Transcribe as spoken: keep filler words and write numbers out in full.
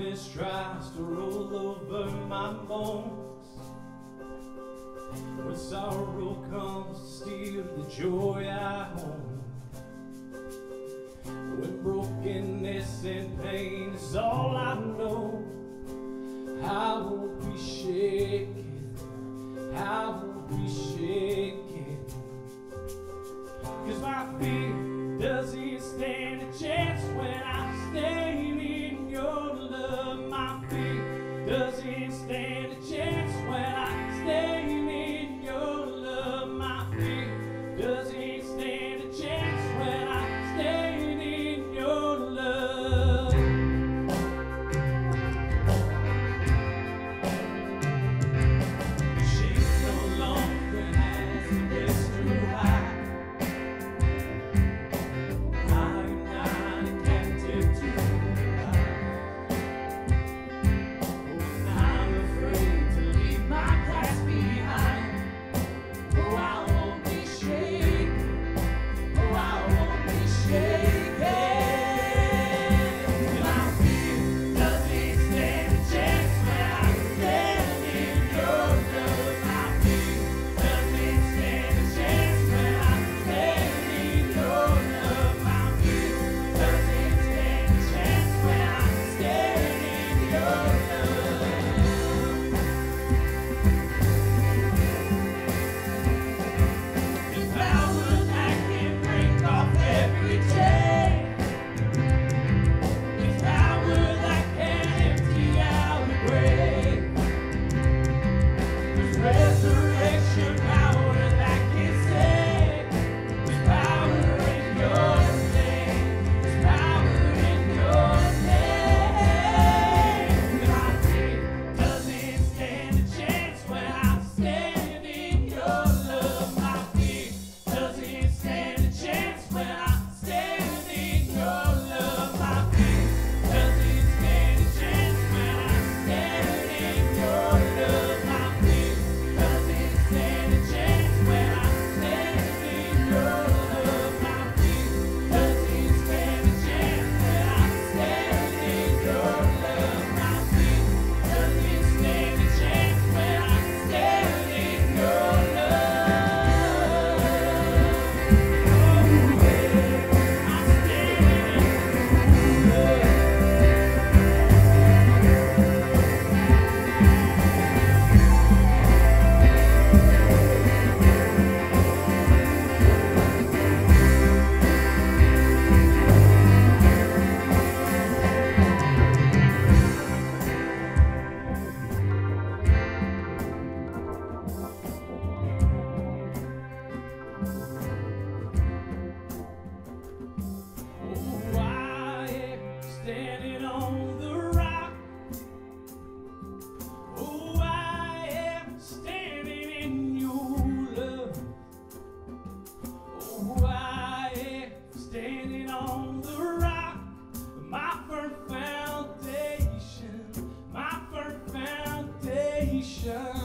darkness tries to roll over my bones, when sorrow comes to steal the joy I own, when brokenness and pain is all I know, I won't be shaken, I won't be shaken, 'cause my fear doesn't stand a chance when I stand in your love. My fear doesn't stand a chance when I stand in your love. My fear doesn't stand a chance when I stand in your love. Shame no longer has the place to hide. Foundation.